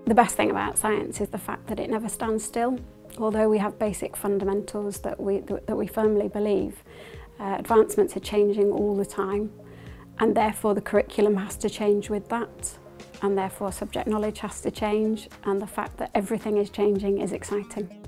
The best thing about science is the fact that it never stands still. Although we have basic fundamentals that we firmly believe, advancements are changing all the time, and therefore the curriculum has to change with that, and therefore subject knowledge has to change, and the fact that everything is changing is exciting.